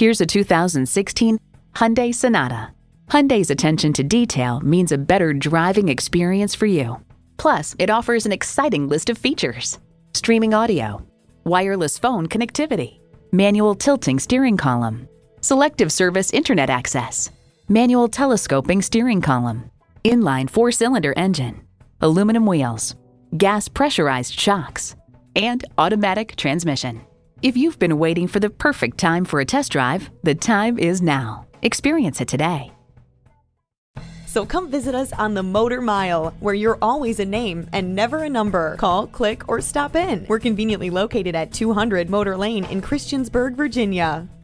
Here's a 2016 Hyundai Sonata. Hyundai's attention to detail means a better driving experience for you. Plus, it offers an exciting list of features: streaming audio, wireless phone connectivity, manual tilting steering column, selective service internet access, manual telescoping steering column, inline 4-cylinder engine, aluminum wheels, gas pressurized shocks, and automatic transmission. If you've been waiting for the perfect time for a test drive, the time is now. Experience it today. So come visit us on the Motor Mile, where you're always a name and never a number. Call, click, or stop in. We're conveniently located at 200 Motor Lane in Christiansburg, Virginia.